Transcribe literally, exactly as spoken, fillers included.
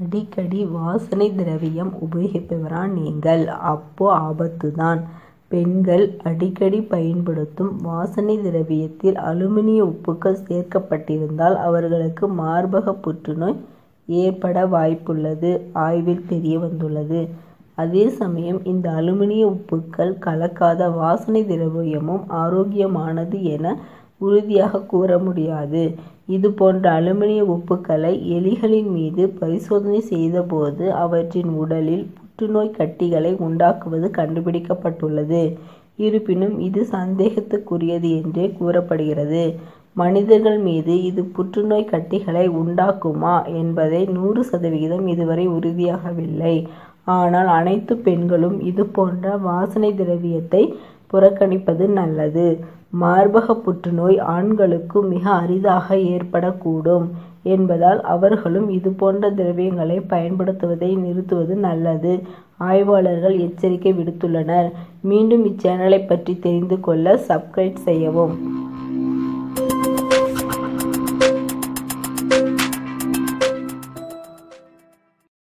அடிக்கடி வாசனை திரவியம் உபயோகிப்பவரா நீங்கள்? அப்போ ஆபத்துதான். பெண்கள் அடிக்கடி பயன்படுத்தும் வாசனை திரவியத்தில் அலுமினிய உப்புக்கள் சேர்க்கப்பட்டிருந்தால் அவர்களுக்கு மார்பக புற்றுநோய் ஏற்பட வாய்ப்புள்ளது ஆய்வில் தெரிய வந்துள்ளது. அதே சமயம் இந்த அலுமினிய உப்புக்கள் கலக்காத வாசனை திரவியமும் ஆரோக்கியமானது என உறுதியாக கூற முடியாது. இது போன்ற அலுமினிய உப்புக்களை எலிகளின் மீது பரிசோதனை செய்தபோது அவற்றின் உடலில் புற்றுநோய் கட்டிகளை உண்டாக்குவது கண்டுபிடிக்கப்பட்டுள்ளது. இருப்பினும் இது சந்தேகத்துக்குரியது என்றே கூறப்படுகிறது. மனிதர்கள் மீது இது புற்றுநோய் கட்டிகளை உண்டாக்குமா என்பதை நூறு சதவிகிதம் இதுவரை உறுதியாகவில்லை. ஆனால் அனைத்து பெண்களும் இது போன்ற வாசனை திரவியத்தை புறக்கணிப்பது நல்லது. மார்பக புற்றுநோய் ஆண்களுக்கு மிக அரிதாக ஏற்படக்கூடும் என்பதால் அவர்களும் இது போன்ற திரவியங்களை பயன்படுத்துவதை நிறுத்துவது நல்லது. ஆய்வாளர்கள் எச்சரிக்கை விடுத்துள்ளனர். மீண்டும் இச்சேனலை பற்றி தெரிந்து கொள்ள சப்ஸ்கிரைப் செய்யவும்.